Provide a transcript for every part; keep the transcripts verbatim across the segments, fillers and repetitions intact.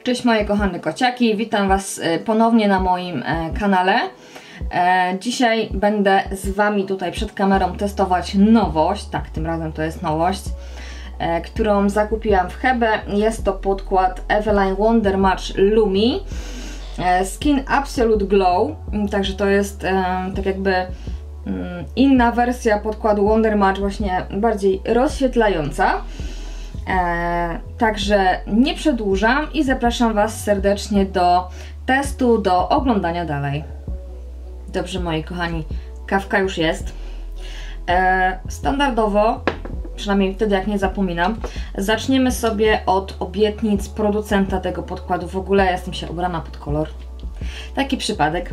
Cześć moje kochane kociaki, witam Was ponownie na moim kanale. Dzisiaj będę z Wami tutaj przed kamerą testować nowość, tak, tym razem to jest nowość, którą zakupiłam w Hebe. Jest to podkład Eveline Wonder Match Lumi Skin Absolute Glow, także to jest tak jakby inna wersja podkładu Wonder Match, właśnie bardziej rozświetlająca. E, także nie przedłużam i zapraszam Was serdecznie do testu, do oglądania dalej. Dobrze moi kochani, kawka już jest. E, standardowo, przynajmniej wtedy jak nie zapominam, zaczniemy sobie od obietnic producenta tego podkładu. W ogóle ja jestem się ubrana pod kolor. Taki przypadek.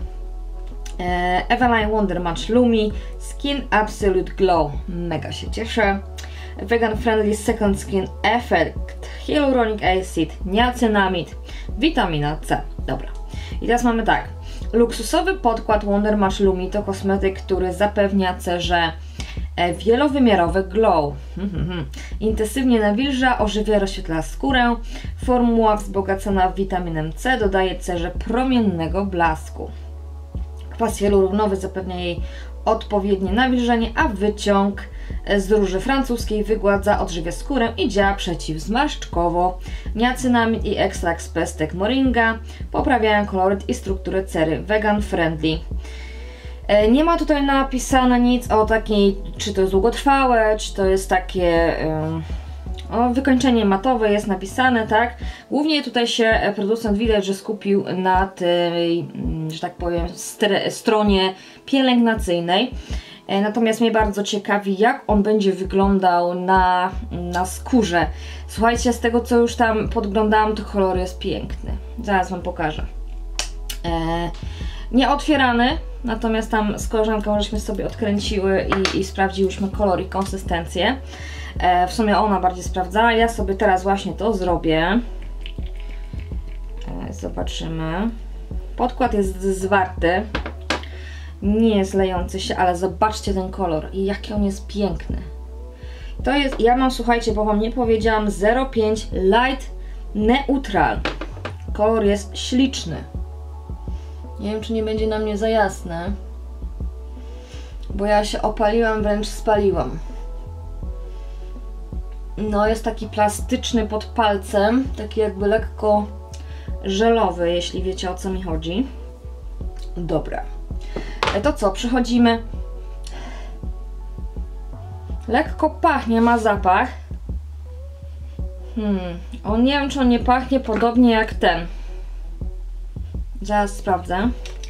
E, Eveline Wonder Match Lumi Skin Absolute Glow. Mega się cieszę. Vegan Friendly Second Skin Effect, Hyaluronic Acid, niacinamid, witamina C. Dobra. I teraz mamy tak. Luksusowy podkład Wonder Match Lumi to kosmetyk, który zapewnia cerze wielowymiarowy glow. Intensywnie nawilża, ożywia, rozświetla skórę. Formuła wzbogacona witaminą C dodaje cerze promiennego blasku. Kwas hialuronowy zapewnia jej odpowiednie nawilżenie, a wyciąg z róży francuskiej wygładza, odżywia skórę i działa przeciwzmarszczkowo. Niacinamid i ekstrakt z pestek moringa poprawiają koloryt i strukturę cery. Vegan friendly. Nie ma tutaj napisane nic o takiej, czy to jest długotrwałe, czy to jest takie o, wykończenie matowe jest napisane, tak? Głównie tutaj się producent widać, że skupił na tej, że tak powiem, stronie pielęgnacyjnej. Natomiast mnie bardzo ciekawi, jak on będzie wyglądał na, na skórze. Słuchajcie, z tego co już tam podglądałam, to kolor jest piękny. Zaraz Wam pokażę. E, nie otwierany, natomiast tam z koleżanką żeśmy sobie odkręciły i, i sprawdziłyśmy kolor i konsystencję. E, w sumie ona bardziej sprawdzała. Ja sobie teraz właśnie to zrobię. E, zobaczymy. Podkład jest zwarty. Nie jest lejący się, ale zobaczcie ten kolor i jaki on jest piękny. To jest, ja mam, słuchajcie, bo Wam nie powiedziałam, zero pięć Light Neutral. Kolor jest śliczny. Nie wiem, czy nie będzie na mnie za jasne, bo ja się opaliłam, wręcz spaliłam. No, jest taki plastyczny pod palcem, taki jakby lekko żelowy, jeśli wiecie, o co mi chodzi. Dobra. To co, przechodzimy. Lekko pachnie, ma zapach. Hmm, on nie wiem, czy on nie pachnie podobnie jak ten. Zaraz sprawdzę.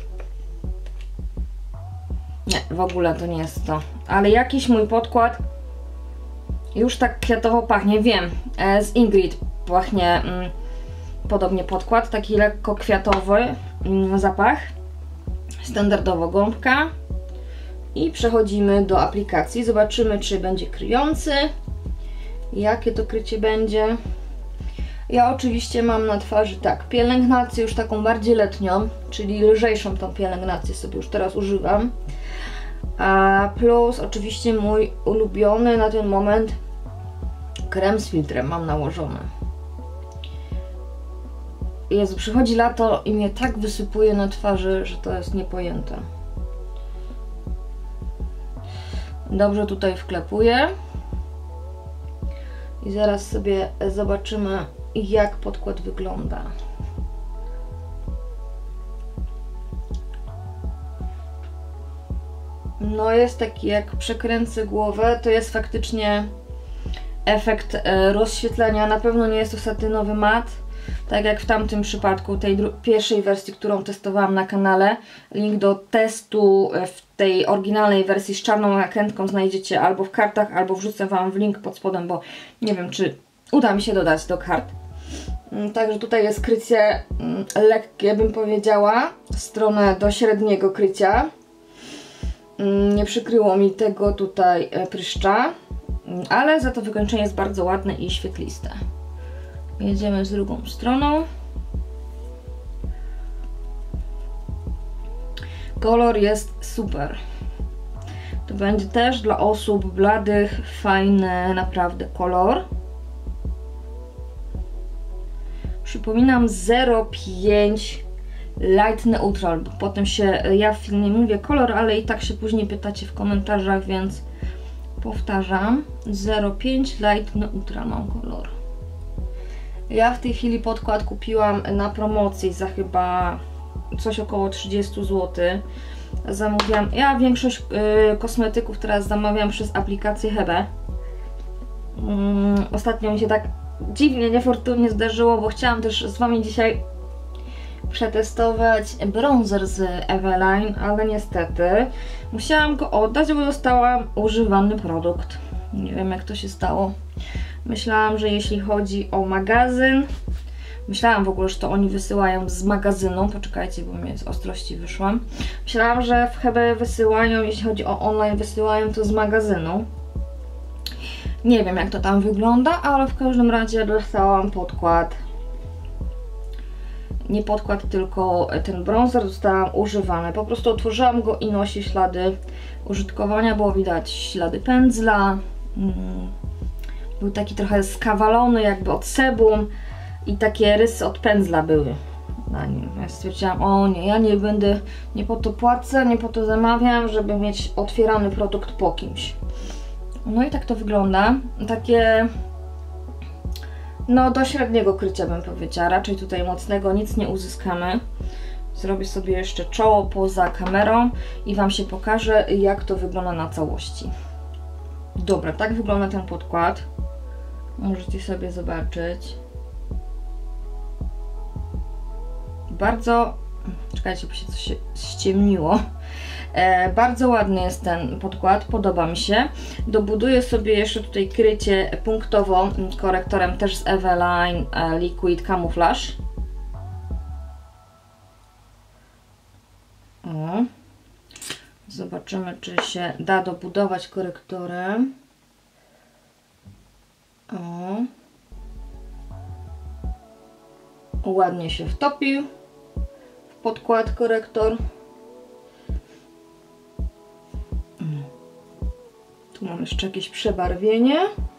Nie, w ogóle to nie jest to. Ale jakiś mój podkład już tak kwiatowo pachnie, wiem. Z Ingrid pachnie mm, podobnie podkład, taki lekko kwiatowy mm, zapach. Standardowo gąbka i przechodzimy do aplikacji. Zobaczymy, czy będzie kryjący, jakie to krycie będzie. Ja oczywiście mam na twarzy tak, pielęgnację już taką bardziej letnią, czyli lżejszą tą pielęgnację sobie już teraz używam. A plus oczywiście mój ulubiony na ten moment krem z filtrem mam nałożony. Jezu, przychodzi lato i mnie tak wysypuje na twarzy, że to jest niepojęte. Dobrze tutaj wklepuję. I zaraz sobie zobaczymy, jak podkład wygląda. No jest taki, jak przekręcę głowę, to jest faktycznie efekt rozświetlenia. Na pewno nie jest to satynowy mat. Tak jak w tamtym przypadku, tej pierwszej wersji, którą testowałam na kanale. Link do testu w tej oryginalnej wersji z czarną nakrętką znajdziecie albo w kartach, albo wrzucę Wam w link pod spodem, bo nie wiem, czy uda mi się dodać do kart. Także tutaj jest krycie lekkie, bym powiedziała, w stronę do średniego krycia. Nie przykryło mi tego tutaj pryszcza, ale za to wykończenie jest bardzo ładne i świetliste. Jedziemy z drugą stroną. Kolor jest super. To będzie też dla osób bladych fajny naprawdę kolor. Przypominam zero pięć Light Neutral, bo potem się, ja w filmie mówię kolor, ale i tak się później pytacie w komentarzach, więc powtarzam, zero pięć Light Neutral mam kolor. Ja w tej chwili podkład kupiłam na promocji za chyba coś około trzydzieści złotych. Zamówiłam, ja większość y, kosmetyków teraz zamawiam przez aplikację Hebe. Mm, ostatnio mi się tak dziwnie, niefortunnie zdarzyło, bo chciałam też z Wami dzisiaj przetestować bronzer z Eveline, ale niestety musiałam go oddać, bo dostałam używany produkt. Nie wiem, jak to się stało. Myślałam, że jeśli chodzi o magazyn, myślałam w ogóle, że to oni wysyłają z magazynu. Poczekajcie, bo mnie z ostrości wyszłam. Myślałam, że w Hebe wysyłają, jeśli chodzi o online, wysyłają to z magazynu. Nie wiem, jak to tam wygląda, ale w każdym razie dostałam podkład. Nie podkład, tylko ten bronzer dostałam używany. Po prostu otworzyłam go i nosi ślady użytkowania. Było widać ślady pędzla. Był taki trochę skawalony, jakby od sebum. I takie rysy od pędzla były na nim. Ja stwierdziłam, o nie, ja nie będę, nie po to płacę, nie po to zamawiam, żeby mieć otwierany produkt po kimś. No i tak to wygląda. Takie, no do średniego krycia bym powiedziała, raczej tutaj mocnego nic nie uzyskamy. Zrobię sobie jeszcze czoło poza kamerą i Wam się pokażę, jak to wygląda na całości. Dobra, tak wygląda ten podkład. Możecie sobie zobaczyć. Bardzo, czekajcie, bo się coś się ściemniło. E, bardzo ładny jest ten podkład, podoba mi się. Dobuduję sobie jeszcze tutaj krycie punktowo korektorem też z Eveline e, Liquid Camouflage. O. Zobaczymy, czy się da dobudować korektorem. O. Ładnie się wtopił w podkład korektor. Tu mam jeszcze jakieś przebarwienie.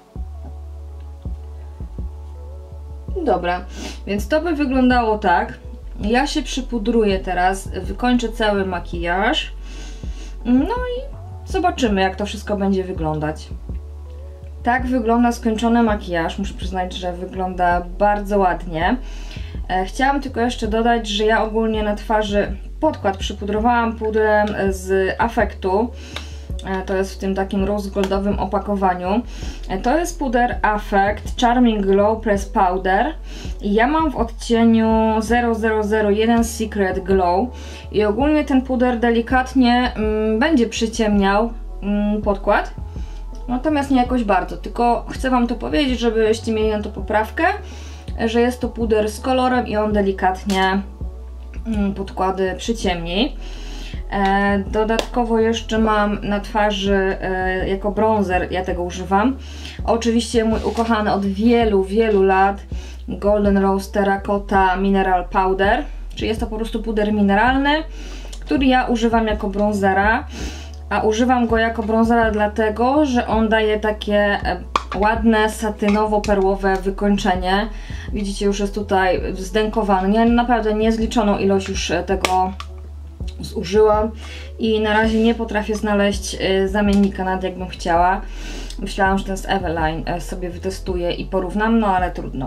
Dobra, więc to by wyglądało tak. Ja się przypudruję teraz, wykończę cały makijaż. No i zobaczymy, jak to wszystko będzie wyglądać. Tak wygląda skończony makijaż. Muszę przyznać, że wygląda bardzo ładnie. Chciałam tylko jeszcze dodać, że ja ogólnie na twarzy podkład przypudrowałam pudrem z Affectu. To jest w tym takim rose goldowym opakowaniu. To jest puder Affect Charming Glow Press Powder. I ja mam w odcieniu zero zero zero jeden Secret Glow. I ogólnie ten puder delikatnie mm, będzie przyciemniał mm, podkład. Natomiast nie jakoś bardzo, tylko chcę Wam to powiedzieć, żebyście mieli na to poprawkę, że jest to puder z kolorem i on delikatnie podkłady przyciemni. E, dodatkowo jeszcze mam na twarzy e, jako bronzer, ja tego używam. Oczywiście mój ukochany od wielu, wielu lat Golden Rose Terracotta Mineral Powder, czyli jest to po prostu puder mineralny, który ja używam jako bronzera. A używam go jako bronzera dlatego, że on daje takie ładne, satynowo-perłowe wykończenie. Widzicie, już jest tutaj zdękowany. Ja naprawdę niezliczoną ilość już tego zużyłam i na razie nie potrafię znaleźć zamiennika, nawet jakbym chciała. Myślałam, że ten z Eveline sobie wytestuję i porównam, no ale trudno.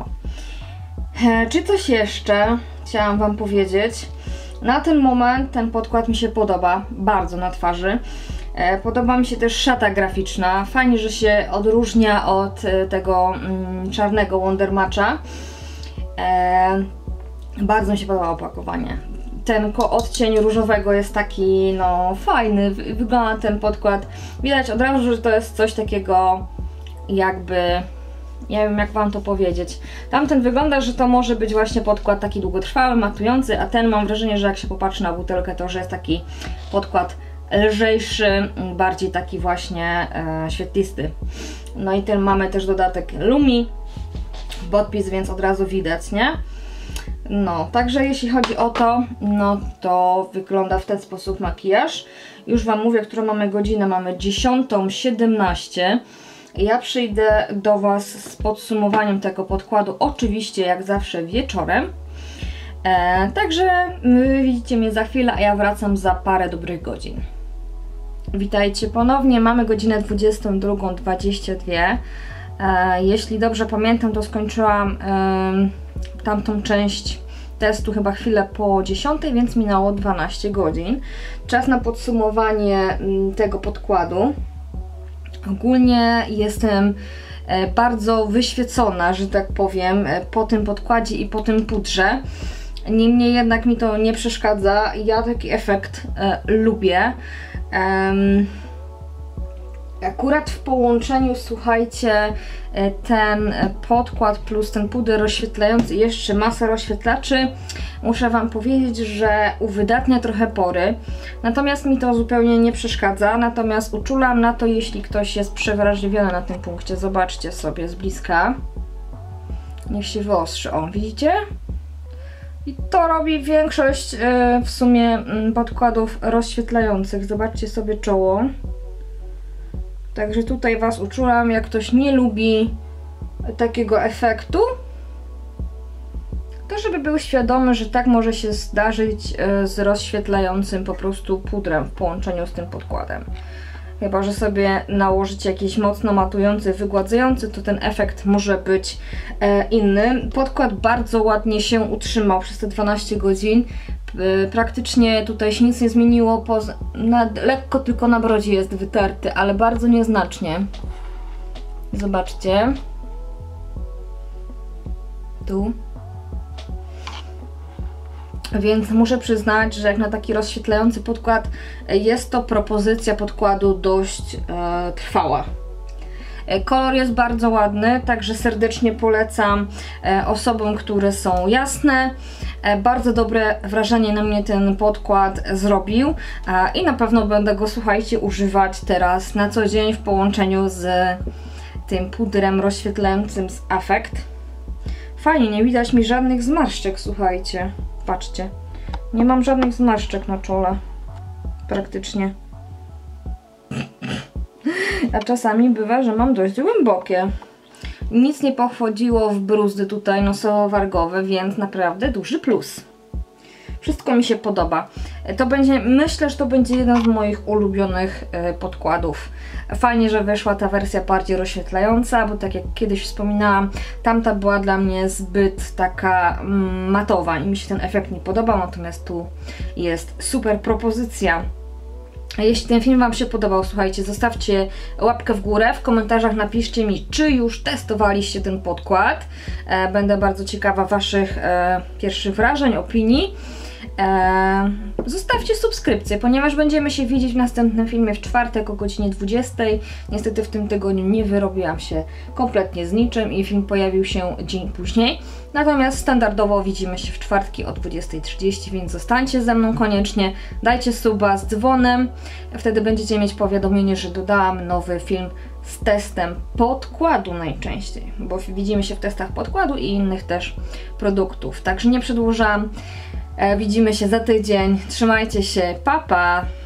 Czy coś jeszcze chciałam Wam powiedzieć? Na ten moment ten podkład mi się podoba bardzo na twarzy. Podoba mi się też szata graficzna. Fajnie, że się odróżnia od tego mm, czarnego Wonder Matcha. E, bardzo mi się podoba opakowanie. Ten odcień różowego jest taki, no, fajny. Wygląda ten podkład. Widać od razu, że to jest coś takiego jakby... Nie wiem, jak Wam to powiedzieć. Tamten wygląda, że to może być właśnie podkład taki długotrwały, matujący, a ten mam wrażenie, że jak się popatrzy na butelkę, to że jest taki podkład lżejszy, bardziej taki właśnie e, świetlisty. No i ten mamy też dodatek Lumi, podpis, więc od razu widać, nie? No, także jeśli chodzi o to, no to wygląda w ten sposób makijaż. Już Wam mówię, którą mamy godzinę, mamy dziesiątą siedemnaście. Ja przyjdę do Was z podsumowaniem tego podkładu, oczywiście jak zawsze wieczorem. E, także Wy widzicie mnie za chwilę, a ja wracam za parę dobrych godzin. Witajcie ponownie, mamy godzinę dwudziestą drugą dwadzieścia dwa. E, jeśli dobrze pamiętam, to skończyłam e, tamtą część testu chyba chwilę po dziesiątej, więc minęło dwanaście godzin. Czas na podsumowanie m, tego podkładu. Ogólnie jestem e, bardzo wyświecona, że tak powiem, e, po tym podkładzie i po tym pudrze. Niemniej jednak mi to nie przeszkadza. Ja taki efekt e, lubię. Um, akurat w połączeniu, słuchajcie, ten podkład plus ten puder rozświetlający i jeszcze masa rozświetlaczy, muszę Wam powiedzieć, że uwydatnia trochę pory, natomiast mi to zupełnie nie przeszkadza, natomiast uczulam na to, jeśli ktoś jest przewrażliwiony na tym punkcie. Zobaczcie sobie z bliska, niech się wyostrzy, o, widzicie? I to robi większość yy, w sumie yy, podkładów rozświetlających. Zobaczcie sobie czoło. Także tutaj Was uczulam, jak ktoś nie lubi takiego efektu, to żeby był świadomy, że tak może się zdarzyć yy, z rozświetlającym po prostu pudrem w połączeniu z tym podkładem. Chyba że sobie nałożycie jakiś mocno matujący, wygładzający, to ten efekt może być e, inny. Podkład bardzo ładnie się utrzymał przez te dwanaście godzin. E, praktycznie tutaj się nic nie zmieniło, poza, na, lekko tylko na brodzie jest wytarty, ale bardzo nieznacznie. Zobaczcie. Tu. Więc muszę przyznać, że jak na taki rozświetlający podkład jest to propozycja podkładu dość e, trwała. E, kolor jest bardzo ładny, także serdecznie polecam e, osobom, które są jasne. E, bardzo dobre wrażenie na mnie ten podkład zrobił e, i na pewno będę go, słuchajcie, używać teraz na co dzień w połączeniu z tym pudrem rozświetlającym z Affect. Fajnie, nie widać mi żadnych zmarszczek, słuchajcie. Patrzcie, nie mam żadnych zmarszczek na czole, praktycznie. A czasami bywa, że mam dość głębokie. Nic nie pochodziło w bruzdy tutaj nosowo-wargowe, więc naprawdę duży plus. Wszystko mi się podoba. To będzie, myślę, że to będzie jeden z moich ulubionych y, podkładów. Fajnie, że wyszła ta wersja bardziej rozświetlająca, bo tak jak kiedyś wspominałam, tamta była dla mnie zbyt taka mm, matowa i mi się ten efekt nie podobał, natomiast tu jest super propozycja. Jeśli ten film Wam się podobał, słuchajcie, zostawcie łapkę w górę, w komentarzach napiszcie mi, czy już testowaliście ten podkład. E, będę bardzo ciekawa Waszych e, pierwszych wrażeń, opinii. Eee, zostawcie subskrypcję, ponieważ będziemy się widzieć w następnym filmie w czwartek o godzinie dwudziestej. Niestety w tym tygodniu nie wyrobiłam się kompletnie z niczym i film pojawił się dzień później. Natomiast standardowo widzimy się w czwartki o dwudziestej trzydzieści, więc zostańcie ze mną koniecznie. Dajcie suba z dzwonem, wtedy będziecie mieć powiadomienie, że dodałam nowy film z testem podkładu najczęściej, bo widzimy się w testach podkładu i innych też produktów. Także nie przedłużam. Widzimy się za tydzień. Trzymajcie się. Pa, pa!